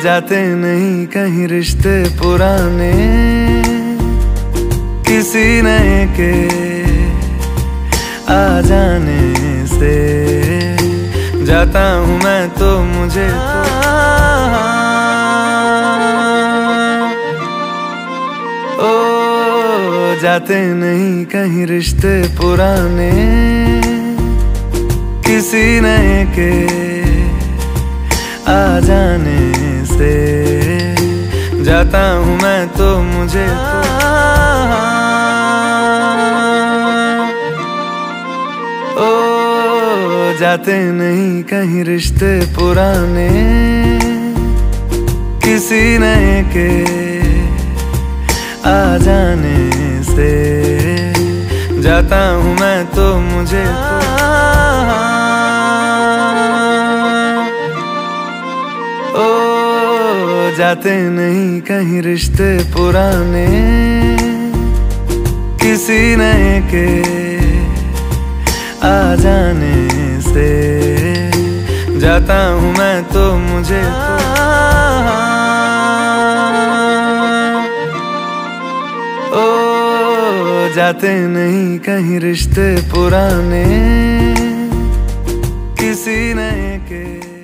जाते नहीं कहीं रिश्ते पुराने, किसी नए के आ जाने से जाता हूँ मैं तो मुझे ओ जाते नहीं कहीं रिश्ते पुराने, किसी नए के आ जाने से जाता हूँ मैं तो मुझे ओ जाते नहीं कहीं रिश्ते पुराने, किसी नए के आ जाने से जाता हूँ मैं तो मुझे ओ जाते नहीं कहीं रिश्ते पुराने, किसी नए के आ जाने से जाता हूँ मैं तो मुझे ओ जाते नहीं कहीं रिश्ते पुराने, किसी नए के